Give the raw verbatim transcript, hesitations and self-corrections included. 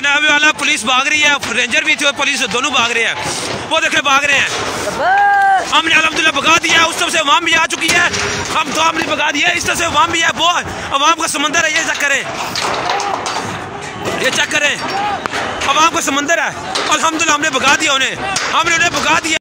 जनाब वाला पुलिस भाग रही है, रेंजर भी थे और पुलिस दोनों भाग रहे हैं। वो देखे भाग रहे हैं। हमने अल्हम्दुलिल्लाह भगा दिया, उस तरफ से अवाम भी आ चुकी है। हम तो हमने भगा दिया, इस तरफ से अवाम भी है। वो अवाम का समंदर है, ये चेक करें, ये चेक करें, अवाम का समंदर है। अल्हम्दुलिल्लाह हमने भगा दिया उन्हें, हमने उन्हें भगा दिया।